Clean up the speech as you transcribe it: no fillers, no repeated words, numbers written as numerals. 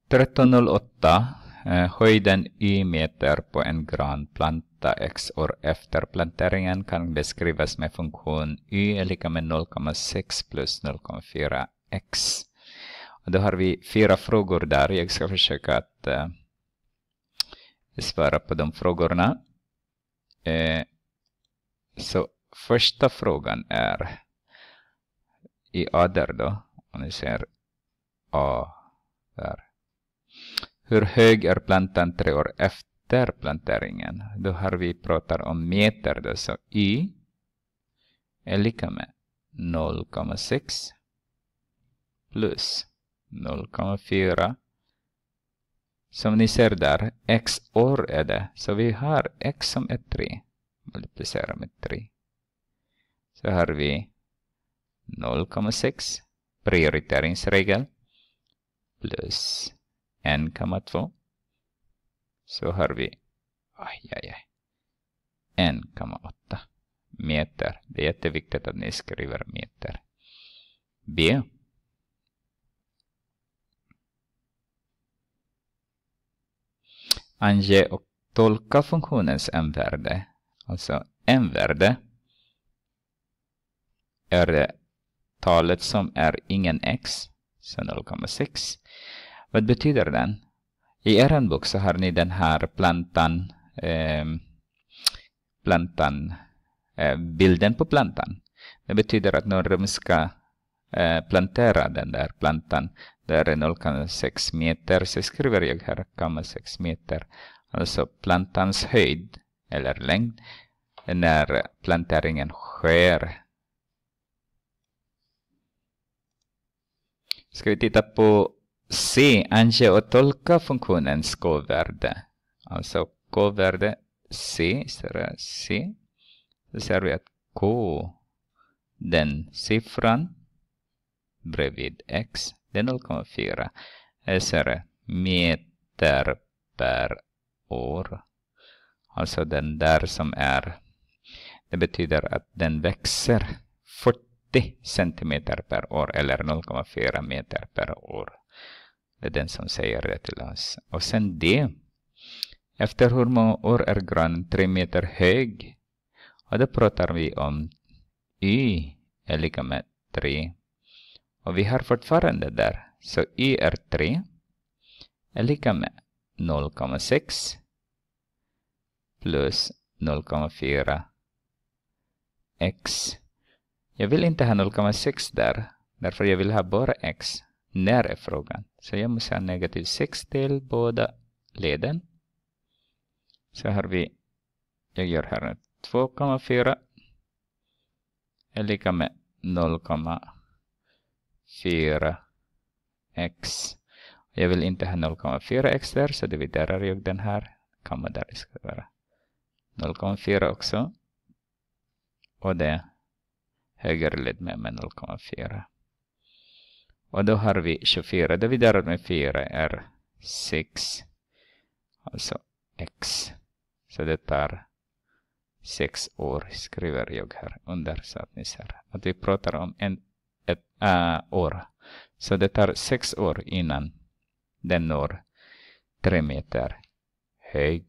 1308. Höjden y meter på en granplanta x år efter planteringen kan beskrivas med funktion y är lika med 0,6 plus 0,4 x. Och då har vi 4 frågor där. Jag ska försöka att svara på de frågorna. Så första frågan är i A där då. Om ni ser A där. Hur hög är plantan 3 år efter planteringen? Då har vi pratat om meter då. Så y är lika med 0,6 plus 0,4. Som ni ser där, x år är det. Så vi har x som är 3. Multiplicera med 3. Så har vi 0,6. Prioriteringsregel. Plus 1,2. Så har vi 1,8 meter. Det är jätteviktigt att ni skriver meter. B. Ange och tolka funktionens m-värde. Alltså m-värde är det talet som är ingen x. Så 0,6. Vad betyder den? I er bok så har ni den här bilden på plantan. Det betyder att när de ska plantera den där plantan, där är 0,6 meter, så skriver jag här 0,6 meter. Alltså plantans höjd eller längd när planteringen sker. Ska vi titta på C. Ange och tolka funktionens k-värde. Alltså k-värde C. Så ser vi att k, den siffran bredvid x, det är 0,4. Här ser det meter per år. Alltså den där som är, det betyder att den växer 40 centimeter per år eller 0,4 meter per år. Det är den som säger det till oss. Och sen D. Efter hur många år är granen 3 meter hög? Och då pratar vi om y är lika med 3. Och vi har fortfarande där. Så y är 3 är lika med 0,6 plus 0,4 x. Jag vill inte ha 0,6 där. Därför jag vill ha bara x. När är frågan? Så jag måste ha negativ 6 till båda leden. Så har vi, jag gör här 2,4 är lika med 0,4 x. Jag vill inte ha 0,4 x där, så dividerar jag den här. Komma där, det ska vara 0,4 också. Och det höger led med 0,4. Och då har vi 24. Dividerat med 4 är 6. Alltså x. Så det tar 6 år, skriver jag här under så att ni ser. Att vi pratar om ett år. Så det tar 6 år innan den når 3 meter hög.